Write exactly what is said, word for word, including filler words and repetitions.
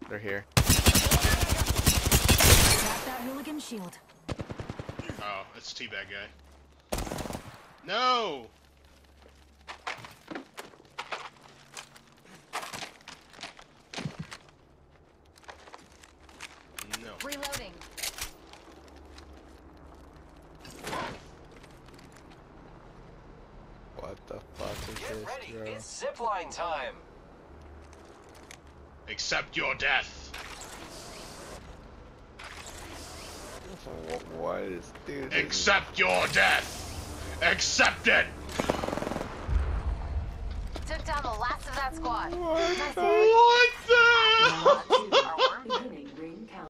They're here. That hooligan shield. Oh, it's Teabag guy. No! No. Reloading. What the fuck is Get this, ready, bro? it's zipline time. Accept your death. What is, dude? Accept your death. Accept it. Took down the last of that squad. What the? What the?